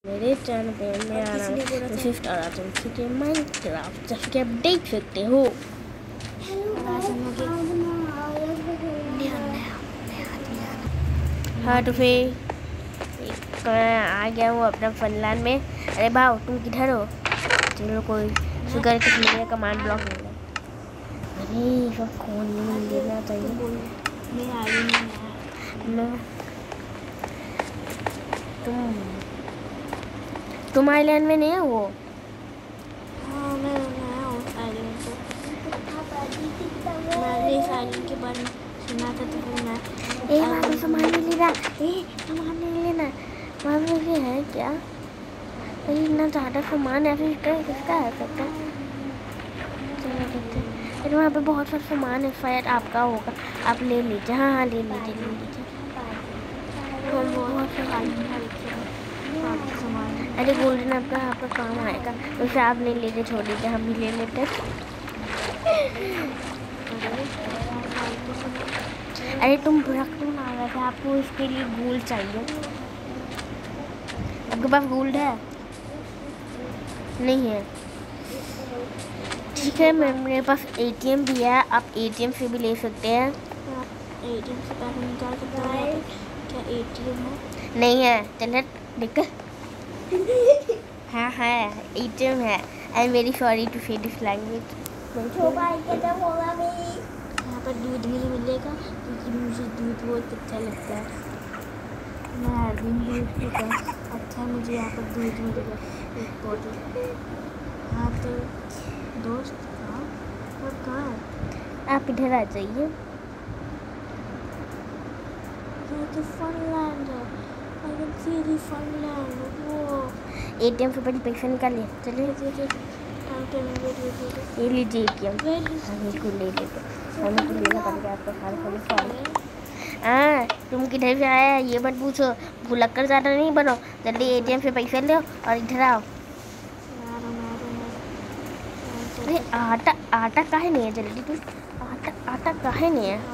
मेरे चैनल पे मैं आ रहा हूँ स्विफ्ट और तुम ठीक है माइनक्राफ्ट जैसे कि आप देख सकते हो। हाँ तो फिर मैं आ गया हूँ अपना फनलैंड में। अरे भाव तुम किधर हो? चलो कोई शुगर कुछ मिलेगा, कमांड ब्लॉक मिलेगा। अरे सब कौन नहीं लेना चाहिए। तुम आइलैंड में नहीं है वो? हाँ मैं आया हूँ आइलैंड पे। मैंने इस आइलैंड के बारे में सुना था तो फिर मैं वहाँ पे सामान नहीं लेना। सामान नहीं लेना। वहाँ पे ये है क्या? इतना ज़्यादा सामान है फिर किसका है सकता? चलो देखते हैं। फिर वहाँ पे बहुत सारा सामान है, शायद आपका होगा, आप ले लीजिए। हाँ हाँ ले लीजिए। अरे गोल्डन आपका काम आएगा, उसे आप नहीं लेके छोड़ दीजिए, हम भी ले लेते हैं। अरे तुम रख तो ना रहे थे, आपको इसके लिए गोल्ड चाहिए। आपके पास गोल्ड है? नहीं है? ठीक है, मेरे पास ATM भी है, आप ATM से भी ले सकते हैं। ATM से पैसे निकाल सकते हैं? क्या ATM है? नहीं है, चल देख। हाँ है, ATM है। I am very sorry to say this language. यहाँ पर दूध भी मिलेगा क्योंकि मुझे दूध बहुत अच्छा लगता है। मैं हर दिन दूध पीता हूँ। अच्छा मुझे यहाँ पर दूध मिलेगा एक बोतल। हाँ तो दोस्त कहाँ है? आप इधर आ जाइए। ये तो फनलैंड है। I can see the फनलैंड। वो ATM से बड़ी पैसा निकालिए। चलिए ये लीजिए ATM। हमें को ले लेते, हमें को लेना पड़ेगा आपका सारा। हाँ तुम किधर से आया है ये मत पूछो, भुलक्कर ज़्यादा नहीं बनो। जल्दी ATM से पैसे लो और इधर आओ। अरे आटा काहे नहीं है? जल्दी तुम आटा काहे नहीं है?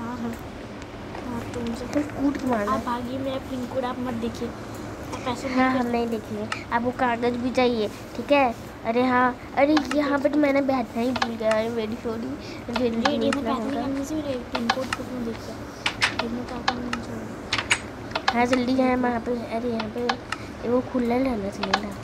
तुम कूद के मारना। आप आगे मेरा पिन कोड आप मत देखिए। हाँ हम नहीं देखेंगे। आपको कागज भी चाहिए, ठीक है? अरे हाँ, अरे यहाँ पे तो मैंने बैठना ही भूल गया है, मेरी सॉरी। हाँ जल्दी जाए वहाँ पे। अरे यहाँ पे वो खुला रहना चाहिए ना।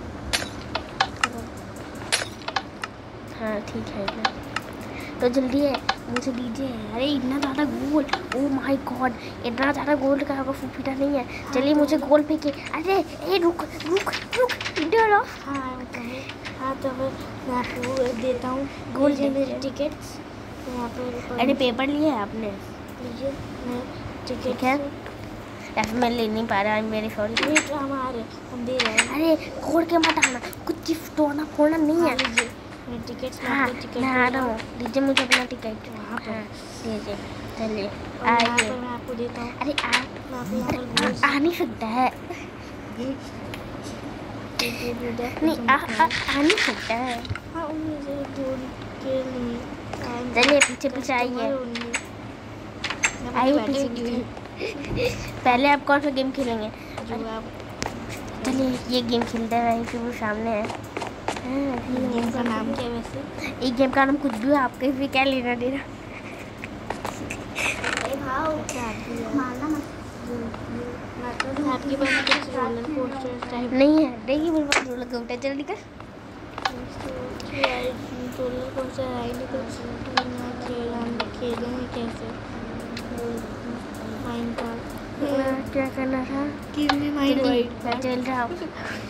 हाँ ठीक है ना, तो जल्दी है मुझे दीजिए। अरे इतना ज़्यादा गोल्ड, ओ माय गॉड, इतना ज़्यादा गोल्ड का आपका फूफीटा नहीं है। चलिए मुझे गोल्ड फेंके। अरे रुक इधर आओ। हाँ तो मैं आपको देता हूँ गोल्ड मेरे टिकट्स। यहाँ पर अरे पेपर लिया है आपने? लीजिए टिकट है। ऐसे मैं ले नहीं पा रहा, मेरी सॉरी। हमारे हम दे रहे हैं। अरे खोल के मत आना, कुछ चीज तोड़ना फोड़ना नहीं है। टिकट हाँ मैं आ रहा हूँ, दीजिए मुझे अपना टिकट। हाँ दीजिए, चलिए आइए। मैं आपको देता हूँ। अरे आ नहीं सकता है। नहीं आ नहीं सकता है। हाँ चलिए पीछे आइए। आइए पीछे। पहले आप कौन सा गेम खेलेंगे? चलिए ये गेम खेलते हैं, वहीं पे वो सामने है। गेम का नाम क्या है वैसे? एक गेम का नाम कुछ भी, आपके भी क्या लेना देना। आपके पास कुछ रोलर कोस्टर टाइप नहीं है? देखिए मेरे पास रोलर कोस्टर। चल निकल। रोलर कोस्टर राइड खेलेंगे कैसे? माइनक्राफ्ट क्या करना था? चल रहा हूँ।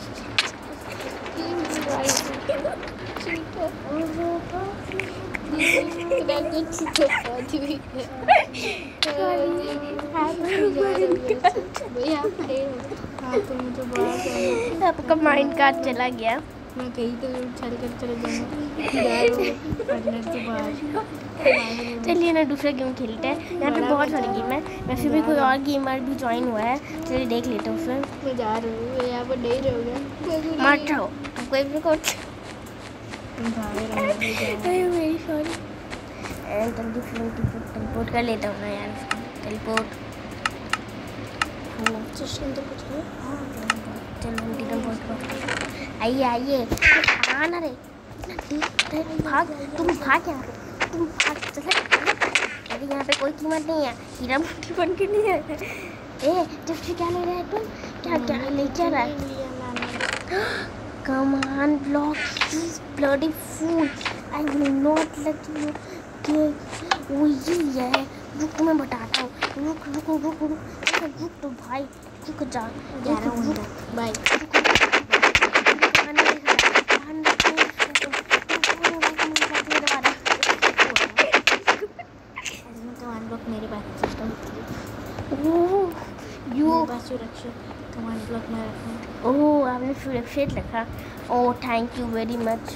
आपका माइंड कार्ड चला गया। मैं कहीं तो चल कर चले जाऊँगा। चलिए ना दूसरा गेम खेलते हैं। यहाँ पे बहुत सारे गेम है, वैसे भी कोई और गेमर भी ज्वाइन हुआ है, चलिए देख लेते हैं उसमें। मैं जा रहा हूँ, यहाँ पर नहीं रहूँगा। मत रहो, कोई भी कुछ। मेरी सॉरी। जल्दी टेलीपोर्ट कर लेता हूँ ना यार। टेलीपोर्ट तो कुछ है। चलो टेलीपोर्ट आइए आइए, आना रे, भाग, तुम भाग यहाँ पे, तुम भाग, चले। अरे यहाँ पे कोई कीमत नहीं है, हीरा मोती बन के नहीं है। ए जब क्या ले रहा है तुम, क्या क्या ले क्या रहा है? Come on, block this bloody fool. I will not let you get वो यही है। रुक तुम्हें बताता हूँ, रुक रुक रुक रुक रुक तो भाई, रुक जा बाय। मेरे पास सुरक्षित कमांड ब्लॉक में रखा। ओह आपने सुरक्षित रखा। Oh thank you very much.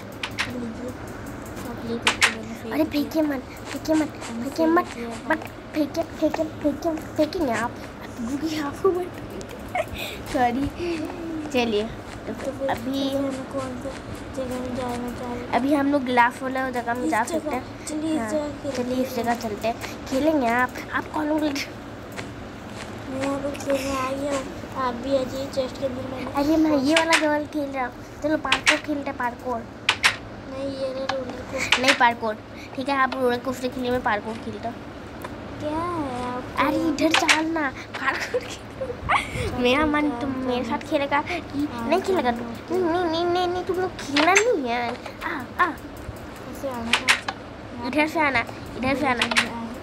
अरे फेंके मत, फेंके मत, फेंके मत, बट फेंके फेंके फेंके फेंकेंगे आप, रुकिए आपको मत, सॉरी। चलिए तो अभी कौन सा जगह में जाना चाहिए? अभी हम लोग गिलास वाला जगह में जा सकते हैं। चलिए हाँ, चलिए इस जगह चलते हैं, खेलेंगे। आप कौन लोग? मैं यहाँ पर खेलने आई हूँ, आप भी अजीब चेस्ट के अंदर मैंने। अरे मैं ये वाला गेम खेल रहा हूँ। चलो पार्कोर खेलते हैं, पार्कोर। नहीं ये रोलर को नहीं पार्कोर, ठीक है आप रोलर कोस्टर खेलिए, मैं पार्कोर खेलता हूँ। क्या है आप? अरे इधर चलना, पार्कोर। मेरा मन तुम मेरे साथ खेलेगा कि नहीं खेलेगा तुम? नहीं तुम लोग खेलना नहीं है। आ कैसे आना था? इधर से आना, इधर से आना।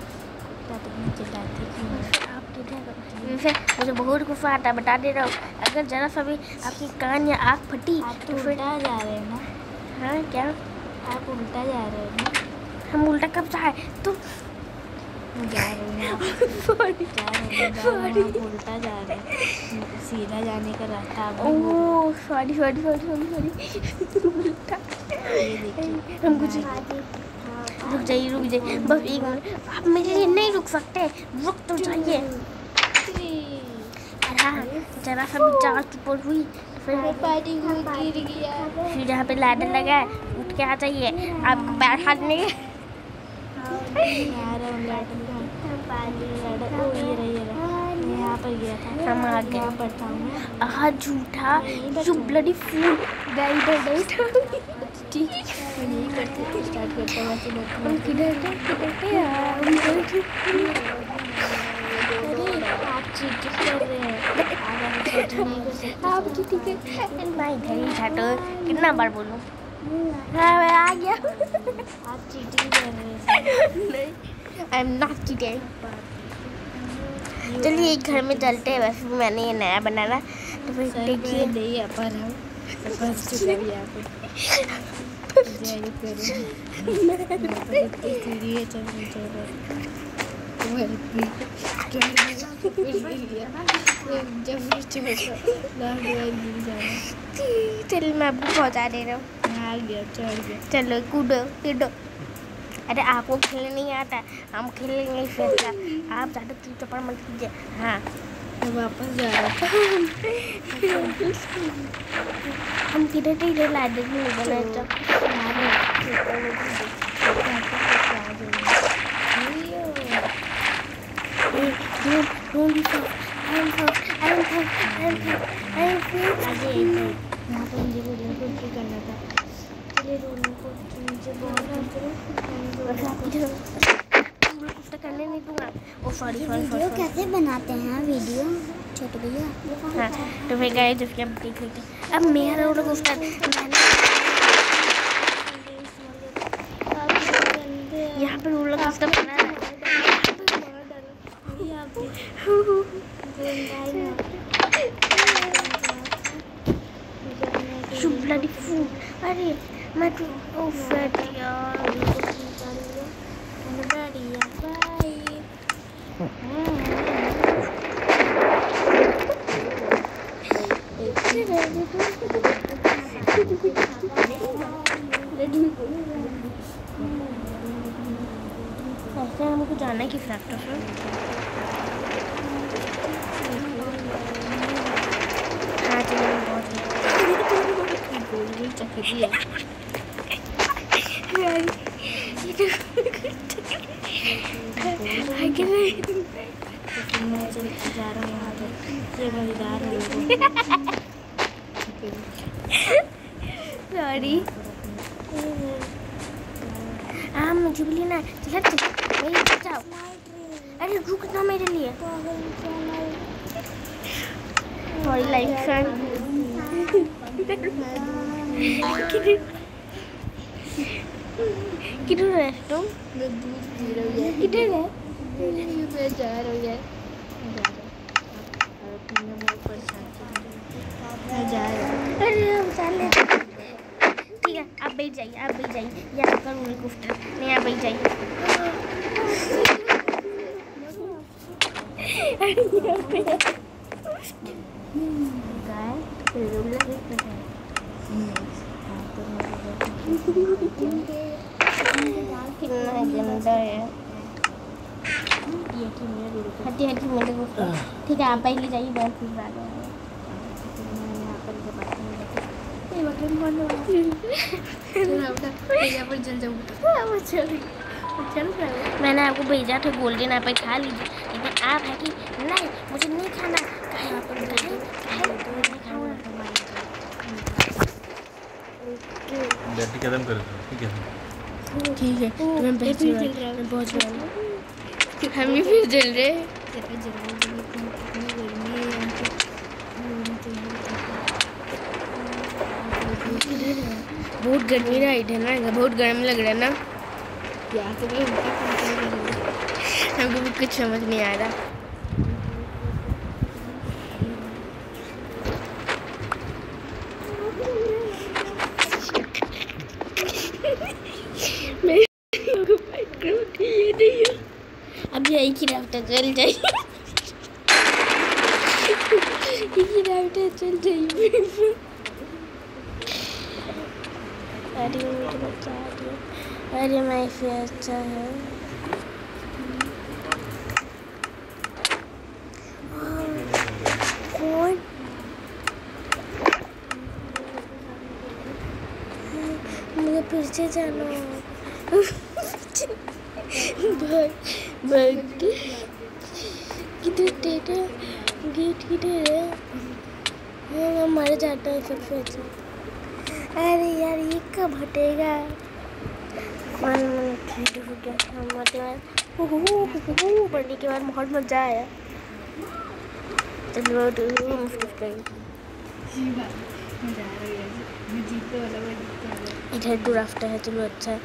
मुझे बहुत गुस्सा आता है, बता दे रहा हूँ। अगर जरा सा भी आपकी कान या आँख फटी तो फिर उल्टा जा रहे हैं ना? हाँ क्या आप उल्टा जा रहे हैं ना? हम उल्टा कब जाए? तुम जा रहे हैं सॉरी उल्टा जा रहे हैं, सीधा जाने का रास्ता। ओह सॉरी उल्टा। हम कुछ रुक जाइए बस एक मिनट, आप मेरे लिए नहीं रुक सकते, रुक तो जाइए। हाँ जरा सा भी चाल ऊपर हुई फिर गिर गया। फिर यहाँ पे लैडर लगा है, उठ के आ जाइए। आपको पैर हाथ नहीं यहाँ पर गया था, हम आ गए। यहाँ पर था मैं। आह झूठा, यू ब्लडी फूल। नहीं करते स्टार्ट करते हम किधर थे आप चीटिंग कर रहे हैं। आप चीटिंग कर मैं इधर ही था तो कितना बार बोलूं? हाँ मैं आ गया। आप चीटिंग कर रहे हैं। नहीं आई एम नॉट चीटिंग। चलिए एक घर में चलते हैं, वैसे भी मैंने ये नया बनाना तो फिर देखिए। नहीं आ पा रहा हूँ, फंस चुका भी यहाँ पे। चलिए मैं आपको पहुँचा दे रहा हूँ। आ गया, चढ़ गया। चलो कूदो कूदो। अरे आपको खेलने नहीं आता, हम खेलेंगे फिर क्या। आप ज़्यादा चुपचाप मत कीजिए। हाँ मैं वापस जा रहा हम किधर थे? इधर लाइब्रेरी में बना है तो यहाँ पर मुझे रोलर कोस्टर करना था। चलिए रोलर कोस्टर मुझे बहुत करने नहीं दूंगा। ओ सॉरी वीडियो कैसे बनाते हैं वीडियो छोटे भैया? हाँ तो फिर गए तो फिर देख लेते हैं। अब मेरा रोलर कोस्टर यहाँ पे रोलर कोस्टर बना है। Bloody fool. अरे मैं तो ओ फैट यार। ऐसे हमको जाना है कि फैक्टर से। हाँ चलिए बहुत चक्रिया जा रहा हूँ यहाँ पर। ये मजेदार है। सॉरी। हाँ मुझे भी लेना है। चल जाओ। अरे रुक ना मेरे लिए। Sorry like friend. किधर है तुम? मैं दूध पी रही हूँ। किधर है? मैं जा रही हूँ। मैं जा रही हूँ। अरे चल ठीक है, आप बैठ जाइए, आप बैठ जाइए। यहाँ पर हेलीकॉप्टर नहीं, आप बैठ जाइए। कितना गंदा है। हटी हटी मेरे को। ठीक है, आप पहले जाइए, मैं फिर बाद में। मैंने आपको भेजा था गोल्डन एप्पल, खा लीजिए, लेकिन आप है कि नहीं मुझे नहीं खाना। बैटरी खत्म कर दो। ठीक है तो मैं पहुंच गया। हम भी फिर जल रहे। बहुत गर्मी राइट है ना, बहुत गर्म लग रहा है ना। हमको भी कुछ समझ नहीं आ रहा। अब यही की रास्ता चल जाइए। चल जाइए। अरे मेरे बच्चा, अरे मैं फिर अच्छा है। कौन? मुझे फिर से जाना। किधर डेटा गेट किधर है? मैं मर जाता है सबसे अच्छा। अरे यार ये कब हटेगा? 1 मिनट हो गया। पढ़ने के बाद बहुत मजा आया। चलो इधर टू राफ्टर है। चलो अच्छा है।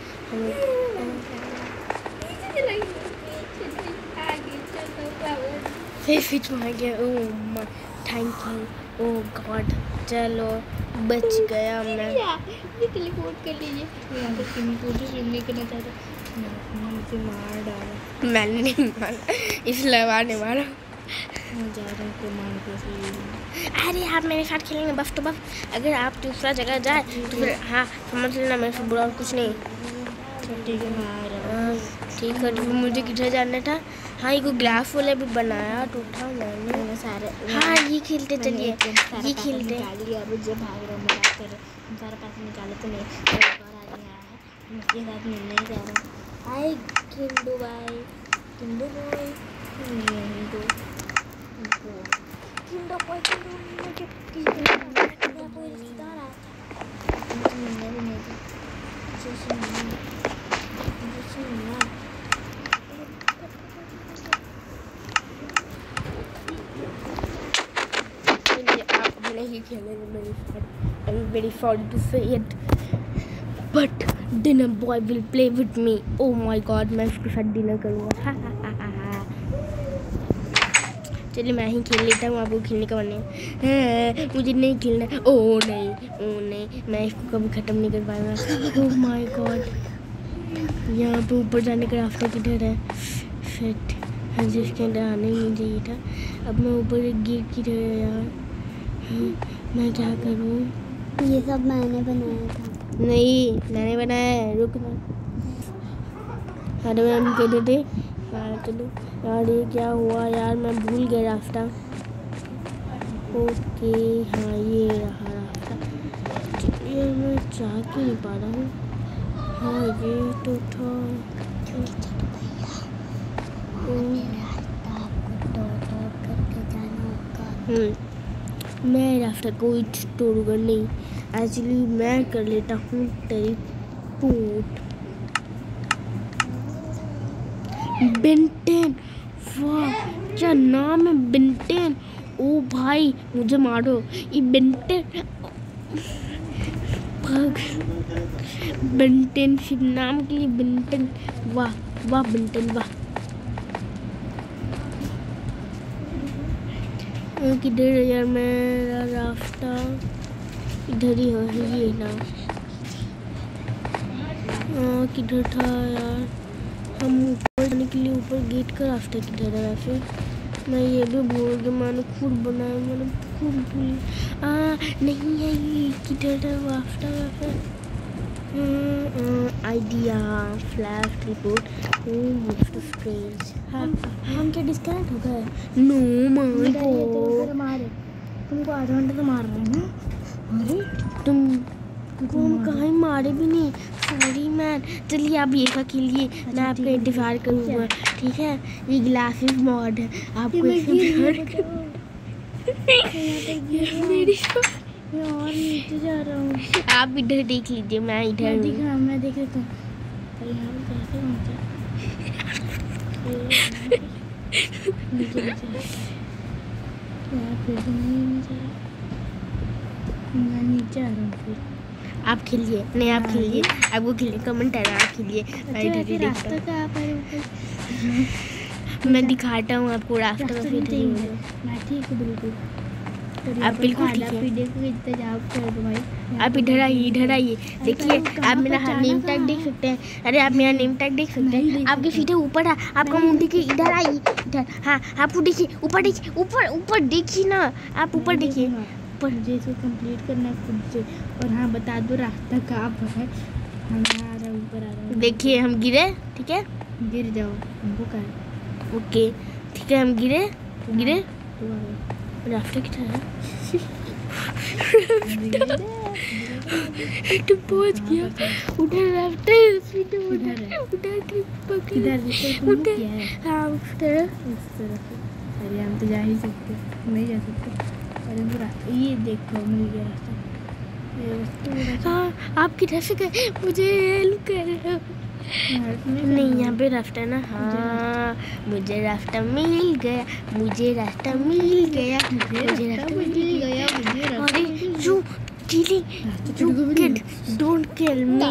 फिर आ गया। Oh thank you, oh God. चलो बच गया मैं। टेलीपोर्ट कर लीजिए। नहीं करना चाहता, मुझे मार डाला। मैंने नहीं मारा, इसलिए मारने मारा। जा रहा हूँ अरे आप मेरे साथ खेलेंगे बफ तो बफ। अगर आप दूसरा जगह जाए तो फिर हाँ समझ लेना, मेरे से बुरा और कुछ नहीं। ठीक है, मैं आ रहा हूँ। ठीक है, तो मुझे किधर जाना था? हाँ ये ग्लास वाला भी बनाया तो था मैंने सारे। हाँ ये खेलते, चलिए ये खेलते। मुझे भाग रहा हूँ, मजाक कर रहा हूँ। सारा पैसे निकाले तो नहीं। एक और आदमी आया है, उसके साथ मिलने ही जा रहा हूँ। हाय किंडू भाई, किंडू भाई, किंडू भाई, कोई रिश्तेदार आया था, मुझे मिलने भी नहीं दी। नहीं खेलेंगे मेरे साथ। I am very sorry to say it, but dinner boy will play with me. Oh my God, मैं उसके साथ डिनर करूँगा। चलिए मैं ही खेल लेता हूँ, आपको खेलने का मन नहीं है। मुझे नहीं खेलना। ओह नहीं, मैं इसको कभी ख़त्म नहीं कर पाऊँगा। ओह माय गॉड, यहाँ पे ऊपर जाने का रास्ता किधर है? शिट, जिसके अंदर आने ही नहीं चाहिए था। अब मैं ऊपर एक गेट किधर है यार? मैं क्या करूँ? ये सब मैंने बनाया था। नहीं मैंने बनाया है, रुक ना। अरे मैम कहते थे यार, चलो यार ये क्या हुआ यार, मैं भूल गया रास्ता। ओके हाँ ये रहा रास्ता। ये मैं जा क्यों नहीं पा रहा हूँ? हाँ ये तो था। मैं रास्ता कोई तोड़ूंगा नहीं। एक्चुअली मैं कर लेता हूँ टेलीपोर्ट। बेंटेन, वाह क्या नाम है बेंटेन। ओ भाई मुझे मारो, ये बेंटेन भाग। बेंटेन शिप नाम के लिए बेंटेन, वाह वाह बेंटेन वाह। किधर है यार मेरा रास्ता? इधर ही है ये ना। किधर था यार? हम ऊपर जाने के लिए ऊपर गेट का रास्ता किधर है वैसे? मैं ये भी भूल गया, मैंने खुद बनाया, मैंने खुद भूल। नहीं है ये, किधर है रास्ता वैसे? Idea flash report. हम क्या डिस्कनेक्ट हो गए? नो माय गॉड, मारे तुमको आधा घंटा तो मार रहे हैं ना। अरे तुमको हम कहीं मारे भी नहीं। Sorry man. चलिए आप ये का खेलिए, मैं आपका इंतजार करूँगा ठीक है। ये ग्लासेस मॉड है, आपको मैं और नीचे जा रहा हूँ। आप इधर देख लीजिए, मैं इधर हूँ। मैं देख लेता हूँ। अरे यहाँ पे कैसे पहुँचा? नीचे यार फिर तो नहीं जा रहा। मैं नीचे आ रहा हूँ फिर। आप खेलिए, नहीं आप खेलिए, आपको खेलिए, कमेंट है आप खेलिए। रास्ता कहाँ पर? मैं दिखाता हूँ आपको रास्ता। मैं ठीक हूँ बिल्कुल। आप बिल्कुल ठीक है। इंतजाम कर दो भाई। आप इधर आइए, इधर आइए। देखिए आप मेरा नेम टैग देख सकते हैं। अरे आप मेरा नेम टैग देख सकते हैं। आपके सीधे ऊपर है, आपका मुंह देखिए। इधर आइए, इधर। हाँ आपको देखिए, ऊपर देखिए, ऊपर ऊपर देखिए ना, आप ऊपर देखिए। मुझे इसको कंप्लीट करना है खुद से। और हाँ बता दो रास्ता कहाँ पर है। हम आ रहा हूँ, ऊपर आ रहा हूँ। देखिए हम गिरे, ठीक है गिर जाओ, हमको कहाँ है? ओके ठीक है, हम गिरे गिरे। रास्ता किधर है? तो पहुंच गया उधर रास्ता सीधे उधर उधर हाँ उस तरफ। अरे हम तो जा ही सकते, नहीं जा सकते। अरे वो रास्ता ये देखो, मिल गया रास्ता। हाँ आप किधर से गए? मुझे हेल्प कर। नहीं यहाँ पे रास्ता है ना। हाँ मुझे रास्ता मिल गया, मुझे रास्ता मिल गया, मुझे रास्ता मिल गया। अरे you chilly, you kid, don't kill me.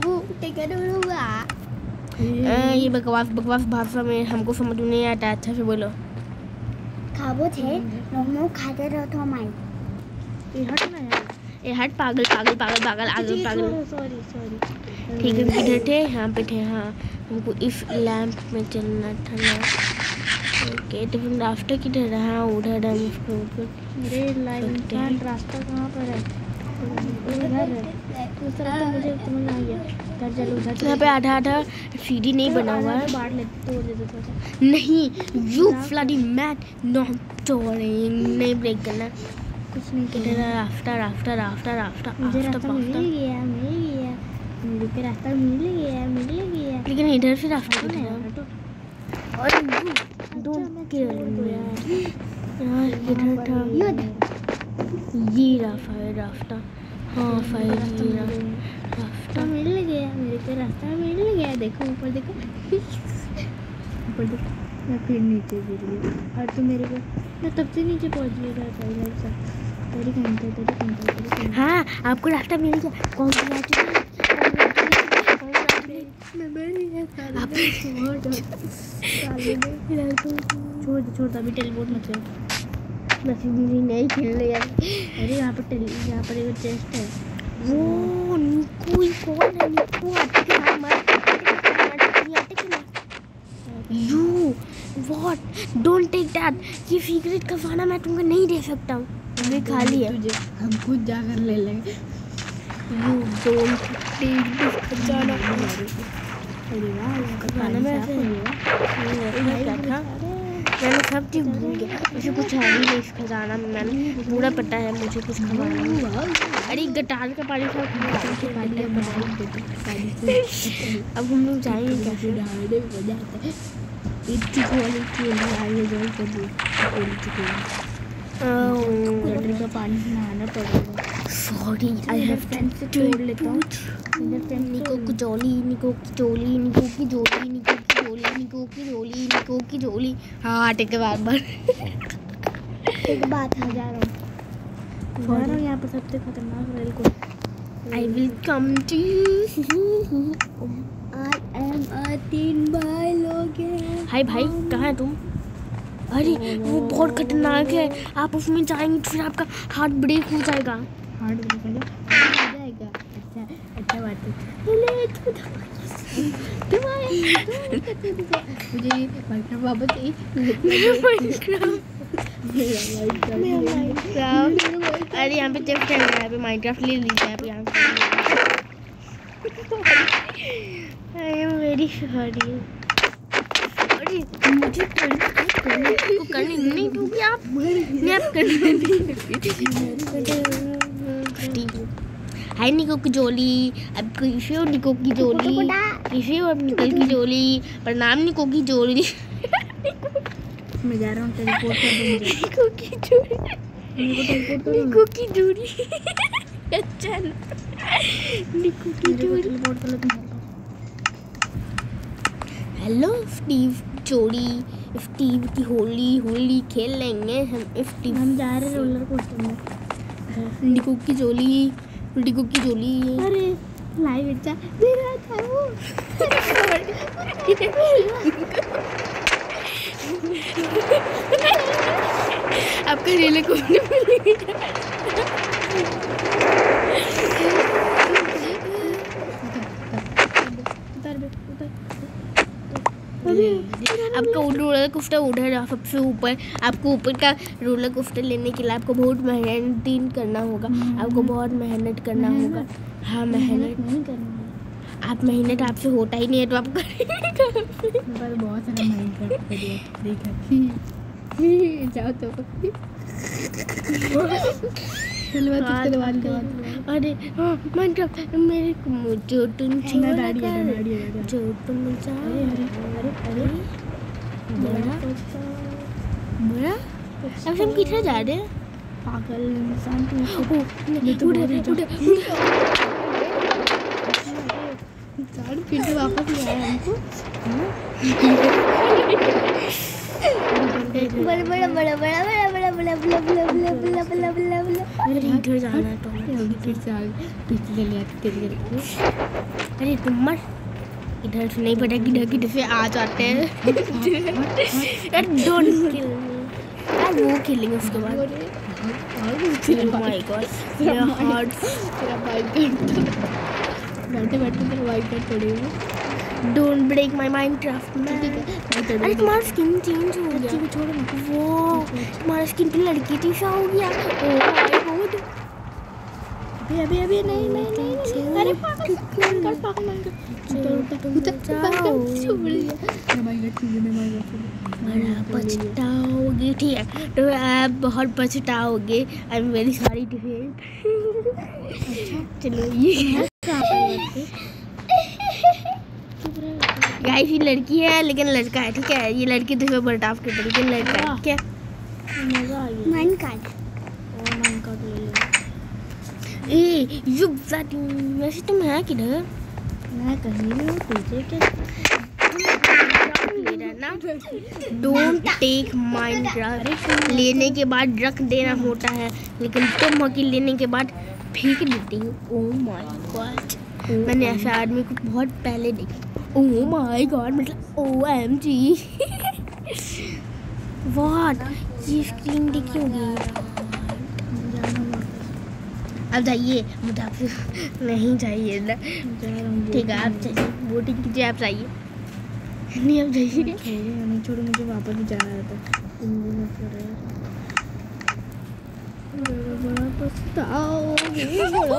ये बकवास बकवास भाषा में हमको समझ में नहीं आता। अच्छा से बोलो। खाबो थे नमो खाते रहो तो हमारे। ये हट ना यार, ये हट पागल पागल पागल पागल आगल पागल। सॉरी ठीक है किधर थे? यहाँ पे थे। हाँ हमको इस लैंप में चलना था ना। ओके तो फिर रास्ता किधर है? हाँ उधर है। मेरे लाइन रास्ता कहाँ पर है? उधर है। उस तरफ तो मुझे समझ आ गया। उधर चलो, उधर। यहाँ पे आधा आधा सीढ़ी नहीं बना हुआ है। बाढ़ लेते तोड़ देते थोड़ा सा। नहीं यू फ्लडी मैन, नॉट तोड़ेंगे, नहीं ब्रेक करना कुछ नहीं किधर है? रास्ता रास्ता रास्ता रास्ता मुझे रास्ता रास्ता मिल गया, मुझे पे रास्ता मिल गया। लेकिन इधर से रास्ता किधर है? और डोंट किल मी यार, किधर था? ये रास्ता। हाँ फाइल ये रास्ता मिल गया, मेरे को रास्ता मिल गया। देखो ऊपर देखो, ऊपर देखो। मैं फिर नीचे गिर गई और तू मेरे को, मैं तब से नीचे पहुंच गया। हाँ आपको रास्ता मिल गया। कौन सी छोड़ अभी टेलीपोर्ट मत करो। नहीं खेल रहे यार। अरे यहाँ पर एक चेस्ट है। वो निको कौन है? निको आटे के हाथ मार, you what, don't take that. ये सीक्रेट खजाना मैं तुमको नहीं दे सकता हूँ, ये खाली है। हम खुद जाकर ले लेंगे। यू डोंट टेक दिस खजाना। अरे वाह खजाना में ऐसे क्या था? मैंने सब चीज़ भूल गया। मुझे कुछ है ही नहीं इस खजाना में। मैंने पूरा पता है मुझे कुछ खजाना। अरे गटार का पानी था। अब हम लोग जाएंगे कैसे? का पानी नहाना पड़ेगा। सॉरी आई हैव से तोड़ लेता हूँ। निको की जोली, निको की जोली, निको की जोली, निको की जोली, निको की जोली, निको की जोली। हाँ ठीक है बार एक बात है, जा रहा हूँ यहाँ पर सबसे खतरनाक रेल को। I will come to I am a 3 भाई लोग हैं। हाय भाई कहाँ है तुम? अरे वो बहुत खतरनाक है, आप उसमें जाएंगे तो फिर आपका हार्ट ब्रेक हो जाएगा। हार्ट ब्रेक हो जाएगा? अच्छा बात है। मुझे वापस अरे यहाँ पे चेक करना है, यहाँ पे माइनक्राफ्ट ले लीजिए आप यहाँ से। I am very sorry. अरे मुझे करने नहीं क्योंकि आप हाय निको की जोली, अब किसी हो निको की जोली, किसी हो अब निकल की जोली, प्रणाम निको की जोली। मैं जा रहा हूँ टेलीपोर्ट कर दूँगी। निको की जोली, निको की जोली। अच्छा निको की जोली। टेलीपोर्ट कर लो। हेलो स्टीव जोड़ी, स्टीव की होली खेल लेंगे हम। स्टीव हम जा रहे रोलर कोस्टर में। निको की जोली, निको की जोली। अरे लाइव बच्चा दे रहा था वो। आपका रेले को आपका रोलर कोस्टर उधर सबसे ऊपर। आपको ऊपर का रोलर कोस्टर लेने के लिए आपको बहुत मेहनत करना होगा, आपको बहुत मेहनत करना होगा। हाँ मेहनत नहीं करनी है। आप मेहनत आपसे होता ही नहीं है तो आप पर बहुत सारा माइनक्राफ्ट कर दिया देखा। जाओ तो अरे माइनक्राफ्ट मेरे को जो तुम जो तुम अब हम किधर जा रहे हैं? पागल इंसान वापस नहीं आया हमको। इधर जाना है तो अरे तुम मत इधर से नहीं पता किधर से आ जाते हैं। डोंट किल मी, वो खेलेंगे उसके बाद। Oh my God, मेरा हार्ट तेरा बाइक बैठे बैठे तेरा बाइक कट पड़ेगा। डोंट ब्रेक माय माइनक्राफ्ट में। अरे तुम्हारा स्किन चेंज हो गया। छोड़ो ना वो तुम्हारा स्किन तो लड़की जैसा हो गया। अभी नहीं। अरे पागल पछताओगे, ठीक है तो आप बहुत पछताओगे। I am very sorry to hear. चलो ये गाइस ये लड़की है लेकिन लड़का है, ठीक है। ये लड़की तो बर्ताव के तरीके लड़का है क्या? मजा आ गया। माइन कार्ड ले लो। ए वैसे तुम है किधर? मैं कहीं नहीं हूँ, तुझे क्या? Don't take Minecraft. लेने के बाद रख देना होता है, लेकिन तुम मौके लेने के बाद फेंक देती हो। ओह माय गॉड, मैंने ऐसा आदमी को बहुत पहले देखा। ओह माय गॉड मतलब OMG। व्हाट, ये स्क्रीन देखी होगी। अब जाइए, मुझे आपसे नहीं चाहिए ना, ठीक है आप चाहिए वोटिंग कीजिए, आप चाहिए नहीं अब जाइए। छोड़ो मुझे वापस भी जाना था। बड़ा पछताओगे।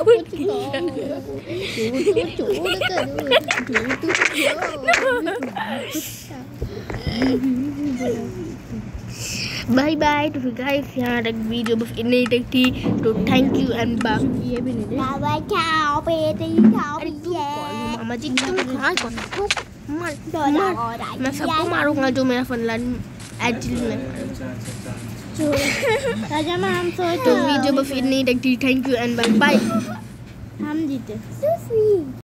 Bye bye. तो गाइस यहाँ तक वीडियो बस इतनी तक थी, तो थैंक यू एंड बाय। ये भी नहीं बाय खाओ पेटी खाओ। मामा जी तुम कहाँ मैं सबको मारूंगा जो मेरा फनलान एक्चुअली में। राजा माँ हम सोए तो वीडियो में फिर नहीं रखती। Thank you and bye bye. हम जीते।